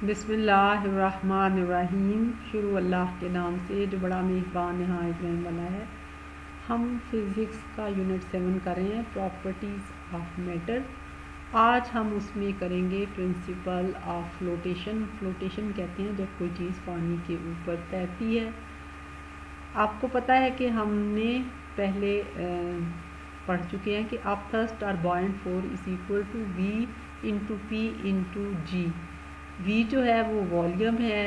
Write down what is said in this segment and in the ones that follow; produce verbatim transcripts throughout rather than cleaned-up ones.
बिस्मिल्लाहिर्रहमानिर्रहीम। शुरू अल्लाह के नाम से जो बड़ा मेहरबान नहायत रहम वाला है। हम फिज़िक्स का यूनिट सेवन कर रहे हैं, प्रॉपर्टीज़ ऑफ मैटर। आज हम उसमें करेंगे प्रिंसिपल ऑफ फ्लोटेशन। फ्लोटेशन कहते हैं जब कोई चीज़ पानी के ऊपर तैरती है। आपको पता है कि हमने पहले पढ़ चुके हैं कि आप थर्स्ट और buoyant force is equal to V into P into G. V जो है वो वॉल्यूम है,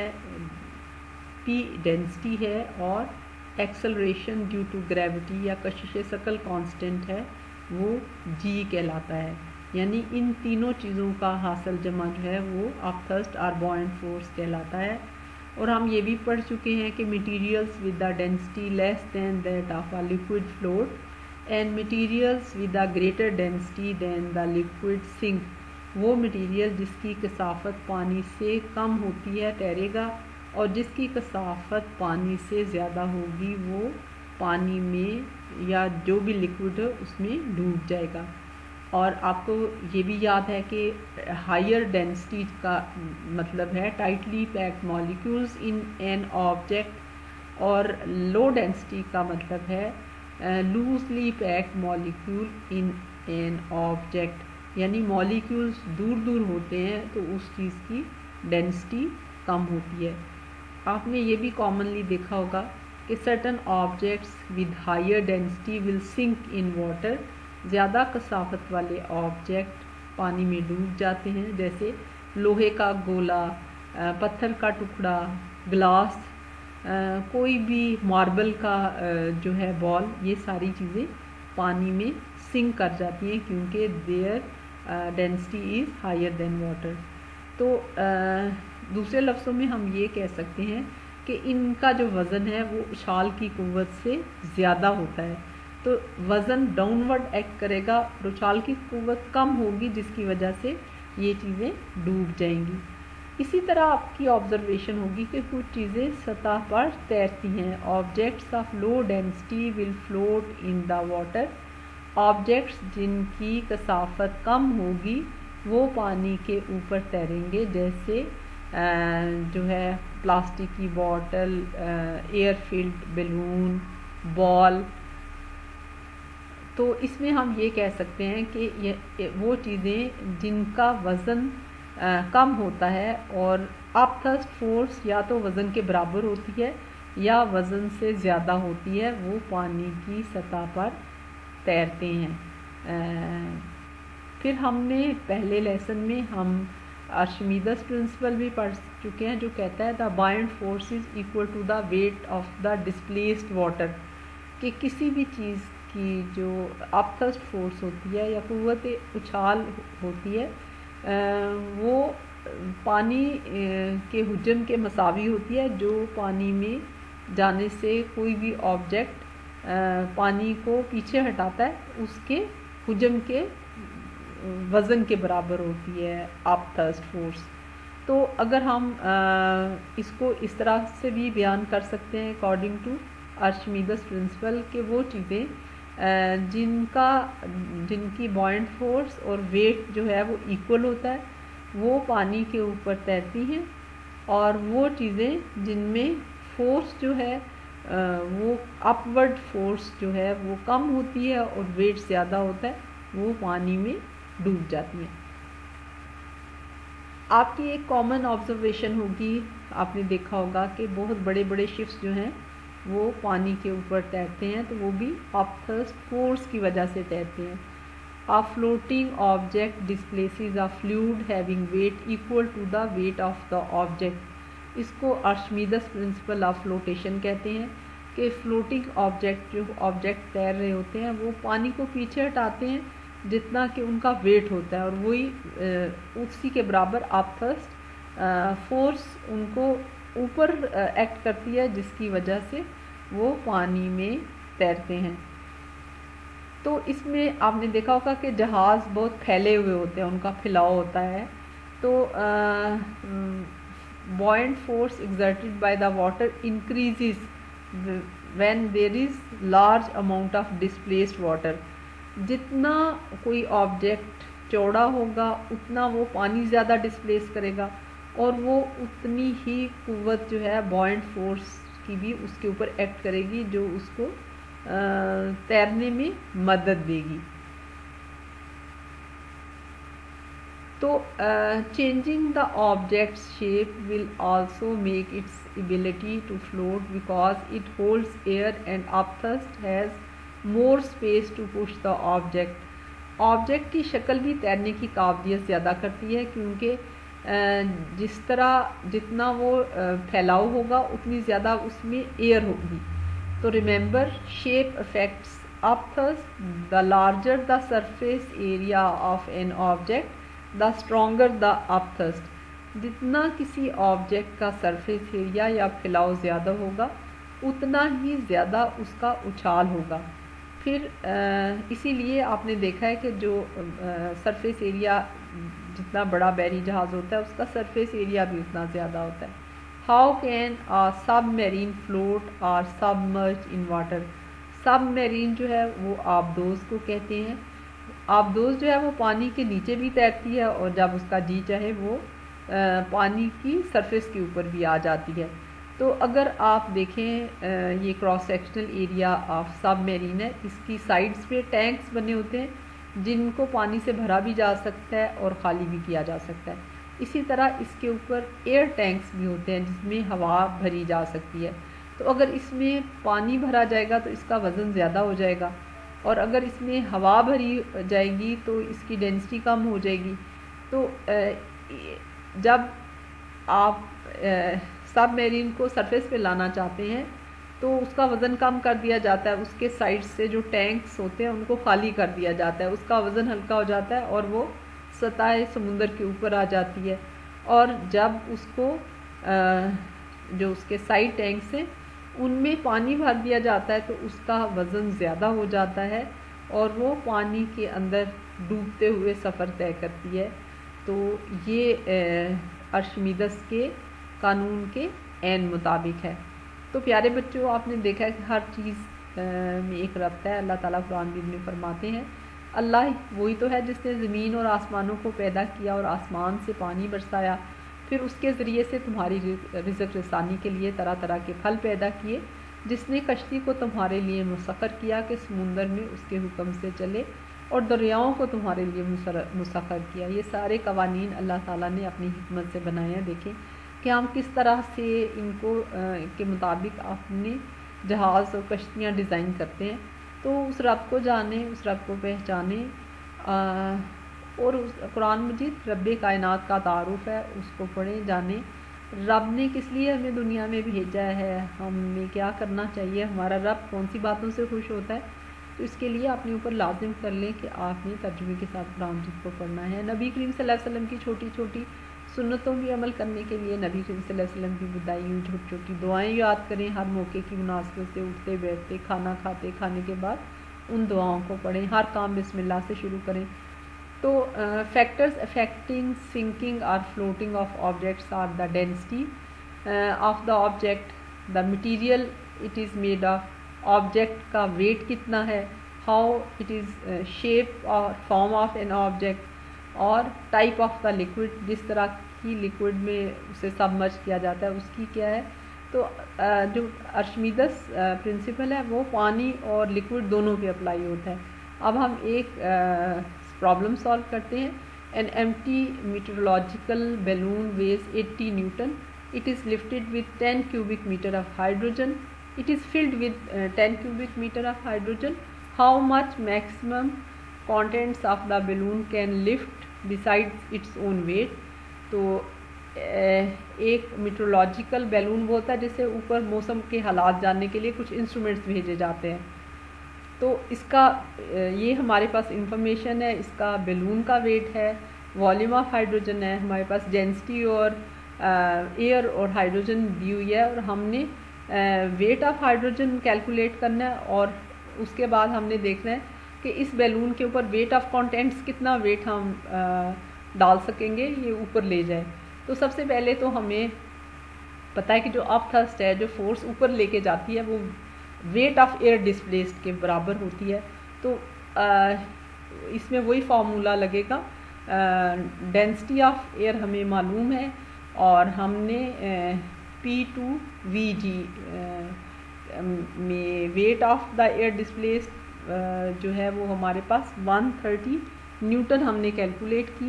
पी डेंसिटी है और एक्सेलरेशन ड्यू टू ग्रेविटी या कशिश सकल कांस्टेंट है, वो जी कहलाता है। यानी इन तीनों चीज़ों का हासिल जमा जो है वो आप थर्स्ट और बॉयंट फोर्स कहलाता है। और हम ये भी पढ़ चुके हैं कि materials with the density less than that of a liquid float and materials with the greater density than the liquid sink. वो मटीरियल जिसकी कसाफत पानी से कम होती है तैरेगा, और जिसकी कसाफत पानी से ज़्यादा होगी वो पानी में या जो भी लिक्विड है उसमें डूब जाएगा। और आपको ये भी याद है कि हायर डेंसिटी का मतलब है tightly packed molecules in an object, और लो डेंसिटी का मतलब है loosely packed molecule in an object. यानी मॉलिक्यूल्स दूर दूर होते हैं तो उस चीज़ की डेंसिटी कम होती है। आपने ये भी कॉमनली देखा होगा कि certain objects with higher density will sink in water. ज़्यादा कसाफत वाले ऑब्जेक्ट पानी में डूब जाते हैं, जैसे लोहे का गोला, पत्थर का टुकड़ा, ग्लास, कोई भी मार्बल का जो है बॉल, ये सारी चीज़ें पानी में सिंक कर जाती हैं क्योंकि their density is higher than water. तो uh, दूसरे लफ्ज़ों में हम ये कह सकते हैं कि इनका जो वज़न है वो उछाल की कुव्वत से ज़्यादा होता है। तो वज़न डाउनवर्ड एक्ट करेगा और उछाल की कुव्वत कम होगी, जिसकी वजह से ये चीज़ें डूब जाएंगी। इसी तरह आपकी ऑब्जर्वेशन होगी कि कुछ चीज़ें सतह पर तैरती हैं। Objects of low density will float in the water. Objects जिनकी कसाफत कम होगी वो पानी के ऊपर तैरेंगे, जैसे जो है प्लास्टिक की bottle, air filled balloon, ball. तो इसमें हम ये कह सकते हैं कि ये वो चीज़ें जिनका वज़न कम होता है और अप थ्रस्ट फोर्स या तो वज़न के बराबर होती है या वज़न से ज़्यादा होती है, वो पानी की सतह पर तैरते हैं। आ, फिर हमने पहले लेसन में हम आर्शिमीदस प्रिंसिपल भी पढ़ चुके हैं, जो कहता है the buoyant force is equal to the weight of the displaced water. कि किसी भी चीज़ की जो अपथ्रस्ट फोर्स होती है या कुव्वत उछाल होती है, वो पानी के हुजम के मसावी होती है। जो पानी में जाने से कोई भी ऑब्जेक्ट पानी को पीछे हटाता है उसके हुजम के वज़न के बराबर होती है अपथ्रस्ट फोर्स। तो अगर हम इसको इस तरह से भी बयान कर सकते हैं अकॉर्डिंग टू आर्शिमीदस प्रिंसिपल कि वो चीज़ें जिनका जिनकी बॉयंट फोर्स और वेट जो है वो इक्वल होता है वो पानी के ऊपर तैरती हैं, और वो चीज़ें जिनमें फोर्स जो है वो अपवर्ड फोर्स जो है वो कम होती है और वेट ज़्यादा होता है, वो पानी में डूब जाती हैं। आपकी एक कॉमन ऑब्जर्वेशन होगी, आपने देखा होगा कि बहुत बड़े बड़े शिप्स जो हैं वो पानी के ऊपर तैरते हैं, तो वो भी अपथ्रस्ट फोर्स की वजह से तैरते हैं। A floating object displaces a fluid having weight equal to the weight of the object. इसको आर्शिमीदस प्रिंसिपल ऑफ फ्लोटेशन कहते हैं कि फ्लोटिंग ऑब्जेक्ट जो ऑब्जेक्ट तैर रहे होते हैं वो पानी को पीछे हटाते हैं जितना कि उनका वेट होता है, और वही उसी के बराबर अपथ्रस्ट फोर्स उनको ऊपर एक्ट करती है, जिसकी वजह से वो पानी में तैरते हैं। तो इसमें आपने देखा होगा कि जहाज़ बहुत फैले हुए होते हैं, उनका फैलाव होता है। तो buoyant force exerted by the water increases when there is large amount of displaced water. जितना कोई ऑब्जेक्ट चौड़ा होगा उतना वो पानी ज़्यादा डिस्प्लेस करेगा, और वो उतनी ही कुव्वत जो है बॉयंट फोर्स की भी उसके ऊपर एक्ट करेगी जो उसको तैरने में मदद देगी। तो changing the object shape will also make its ability to float because it holds air and upthrust has more space to push the object. Object की शक्ल भी तैरने की काबिलियत ज़्यादा करती है, क्योंकि जिस तरह जितना वो फैलाव होगा उतनी ज़्यादा उसमें एयर होगी। तो remember, shape affects upthrust. The larger the surface area of an object the stronger the upthrust. जितना किसी ऑब्जेक्ट का सरफेस एरिया या फैलाव ज़्यादा होगा उतना ही ज़्यादा उसका उछाल होगा। फिर इसीलिए आपने देखा है कि जो सरफेस एरिया जितना बड़ा बैरी जहाज़ होता है उसका सरफेस एरिया भी उतना ज़्यादा होता है। How can a submarine float और सबमर्ज इन वाटर। सबमरीन जो है वो आबदोज को कहते हैं। आबदोज जो है वो पानी के नीचे भी तैरती है और जब उसका जी चाहे वो आ, पानी की सरफेस के ऊपर भी आ जाती है। तो अगर आप देखें ये cross sectional area of submarine है, इसकी साइड्स पे टैंक्स बने होते हैं जिनको पानी से भरा भी जा सकता है और ख़ाली भी किया जा सकता है। इसी तरह इसके ऊपर एयर टैंक्स भी होते हैं जिसमें हवा भरी जा सकती है। तो अगर इसमें पानी भरा जाएगा तो इसका वज़न ज़्यादा हो जाएगा, और अगर इसमें हवा भरी जाएगी तो इसकी डेंसिटी कम हो जाएगी। तो जब आप सबमरीन को सरफेस पे लाना चाहते हैं तो उसका वज़न कम कर दिया जाता है, उसके साइड से जो टैंक्स होते हैं उनको खाली कर दिया जाता है, उसका वज़न हल्का हो जाता है और वो सतह समुंदर के ऊपर आ जाती है। और जब उसको जो उसके साइड टैंक्स हैं उनमें पानी भर दिया जाता है तो उसका वज़न ज़्यादा हो जाता है और वो पानी के अंदर डूबते हुए सफ़र तय करती है। तो ये अर्शमीदस के कानून के ऐन मुताबिक है। तो प्यारे बच्चों, आपने देखा है कि हर चीज़ में एक रब्त है। अल्लाह ताला कुरान में फरमाते हैं, अल्लाह वही तो है जिसने ज़मीन और आसमानों को पैदा किया और आसमान से पानी बरसाया, फिर उसके ज़रिए से तुम्हारी रिज़्क़ रसानी के लिए तरह तरह के फल पैदा किए, जिसने कश्ती को तुम्हारे लिए मुसख्खर किया कि समुंदर में उसके हुक्म से चले और दरियाओं को तुम्हारे लिए मुसख्खर किया। ये सारे कवानीन अल्लाह ताला ने अपनी हिकमत से बनाए हैं। देखें कि हम किस तरह से इनको के मुताबिक अपने जहाज़ और कश्तियाँ डिज़ाइन करते हैं। तो उस रब को जाने, उस रब को पहचाने और उस कुरान मजीद रब कायनात का तारुफ है, उसको पढ़ें, जाने रब ने किस लिए हमें दुनिया में भेजा है, हमें क्या करना चाहिए, हमारा रब कौन सी बातों से खुश होता है। तो इसके लिए अपने ऊपर लाजिम कर लें कि आपने तर्जुमे के साथ कुरान मजीद को पढ़ना है। नबी करीम सल्लल्लाहु अलैहि वसल्लम की छोटी छोटी सुन्नतों की अमल करने के लिए नबी करीम सल्लल्लाहु अलैहि वसल्लम की बताई हुई छोटी छोटी दुआएं याद करें। हर मौके की मुनासिबत से उठते बैठते, खाना खाते, खाने के बाद उन दुआओं को पढ़ें। हर काम बिस्मिल्लाह से शुरू करें। तो फैक्टर्स अफेक्टिंग सिंकिंग और floating of objects are the density of the object, the material it is made of, object का वेट कितना है, हाउ इट इज़ शेप और फॉर्म ऑफ एन ऑब्जेक्ट, और टाइप ऑफ द लिक्विड, जिस तरह की liquid में उसे सबमर्ज किया जाता है उसकी क्या है। तो जो अर्शमीदस प्रिंसिपल है वो पानी और लिक्विड दोनों पे अप्लाई होता है। अब हम एक प्रॉब्लम सॉल्व करते हैं। An empty meteorological balloon weighs eighty newton, it is lifted with ten cubic metre of hydrogen, it is filled with ten cubic metre of hydrogen, how much maximum contents of the balloon can lift besides its own weight। तो एक meteorological balloon वो होता है जिससे ऊपर मौसम के हालात जानने के लिए कुछ इंस्ट्रूमेंट्स भेजे जाते हैं। तो इसका ये हमारे पास इंफॉर्मेशन है, इसका बैलून का वेट है, वॉल्यूम ऑफ हाइड्रोजन है, हमारे पास डेंसिटी और एयर और हाइड्रोजन दी हुई है, और हमने वेट ऑफ हाइड्रोजन कैलकुलेट करना है। और उसके बाद हमने देखना है कि इस बैलून के ऊपर वेट ऑफ कंटेंट्स कितना वेट हम आ, डाल सकेंगे ये ऊपर ले जाए। तो सबसे पहले तो हमें पता है कि जो अपथर्स्ट है, जो फोर्स ऊपर लेके जाती है, वो वेट ऑफ एयर डिस्प्लेस्ड के बराबर होती है। तो आ, इसमें वही फार्मूला लगेगा। डेंसिटी ऑफ एयर हमें मालूम है, और हमने पी टू वी जी में weight of the air displaced जो है वो हमारे पास वन थर्टी न्यूटन हमने कैलकुलेट की।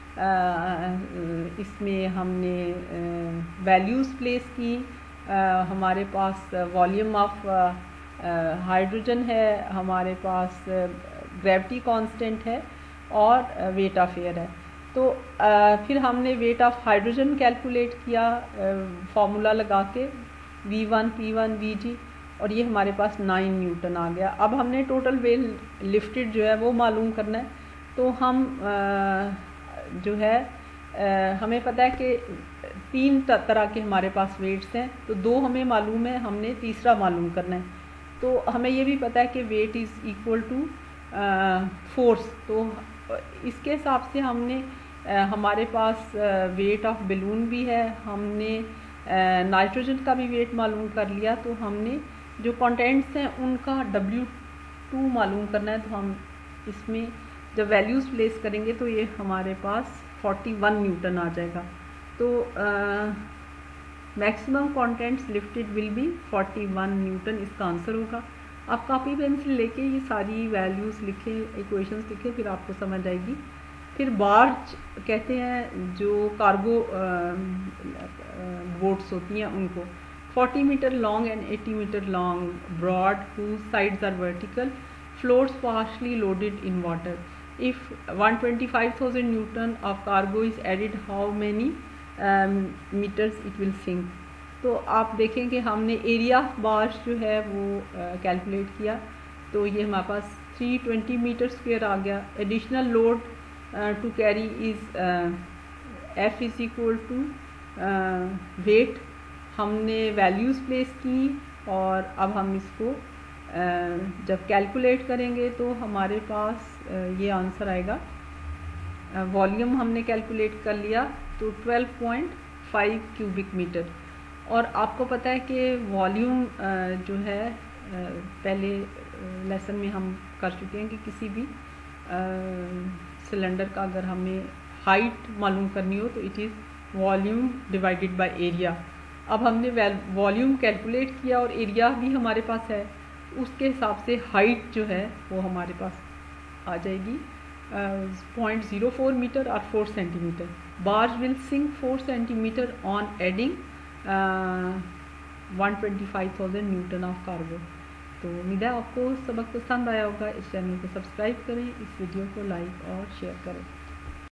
इसमें हमने वैल्यूज़ प्लेस की। हमारे पास वॉल्यूम ऑफ हाइड्रोजन है, हमारे पास ग्रेविटी कांस्टेंट है और वेट ऑफ एयर है। तो आ, फिर हमने वेट ऑफ हाइड्रोजन कैलकुलेट किया फॉर्मूला लगा के V one P one V G, और ये हमारे पास नाइन न्यूटन आ गया। अब हमने टोटल वेट लिफ्टेड जो है वो मालूम करना है। तो हम आ, जो है आ, हमें पता है कि तीन तरह के हमारे पास वेट्स हैं, तो दो हमें मालूम है, हमने तीसरा मालूम करना है। तो हमें ये भी पता है कि weight is equal to force. तो इसके हिसाब से हमने आ, हमारे पास वेट ऑफ बलून भी है, हमने नाइट्रोजन का भी वेट मालूम कर लिया। तो हमने जो कंटेंट्स हैं उनका डब्ल्यू टू मालूम करना है। तो हम इसमें जब वैल्यूज़ प्लेस करेंगे तो ये हमारे पास फोर्टी वन न्यूटन आ जाएगा। तो maximum contents lifted will be forty one newton, इसका आंसर होगा। आप कॉपी पेंसिल लेके ये सारी वैल्यूज़ लिखें, इक्वेशंस लिखें, फिर आपको समझ आएगी। फिर बार्ज कहते हैं जो कार्गो बोट्स होती हैं उनको, forty metre long and eighty metre long, broad, whose sides are vertical, floats partially loaded in water. If one hundred twenty-five thousand newton of cargo is added, how many um, meters it will sink? तो आप देखें कि हमने area of barge जो है वो calculate uh, किया। तो ये हमारे पास थ्री ट्वेंटी मीटर स्क्वेयर आ गया। Additional load to carry is F is equal to weight. हमने वैल्यूज़ प्लेस की और अब हम इसको uh, जब कैलकुलेट करेंगे तो हमारे पास uh, ये आंसर आएगा। वॉल्यूम uh, हमने कैलकुलेट कर लिया तो twelve point five cubic metre. और आपको पता है कि वॉल्यूम uh, जो है uh, पहले लेसन uh, में हम कर चुके हैं कि किसी भी सिलेंडर uh, का अगर हमें हाइट मालूम करनी हो तो it is volume divided by area. अब हमने वॉल्यूम कैलकुलेट किया और एरिया भी हमारे पास है, उसके हिसाब से हाइट जो है वो हमारे पास आ जाएगी पॉइंट ज़ीरो फोर मीटर और four centimetre. Barge will sink four centimetre on adding one twenty five thousand newton of cargo. तो उम्मीद है आपको सबक पसंद आया होगा। इस चैनल को सब्सक्राइब करें, इस वीडियो को लाइक और शेयर करें।